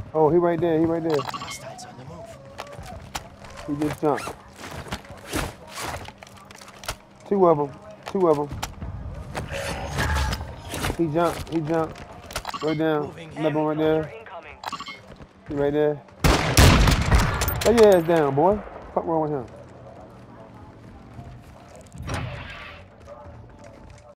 Oh, he right there. He right there. Hostiles on the move. He just jumped. Two of them. Two of them. He jumped. He jumped. Right down. Moving Another here. one right there. He right there. Lay your ass down, boy. Fuck wrong with him.